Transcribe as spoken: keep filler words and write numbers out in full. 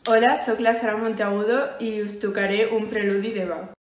Hola, sóc la Sara Monteagudo i us tocaré un preludi de Bach.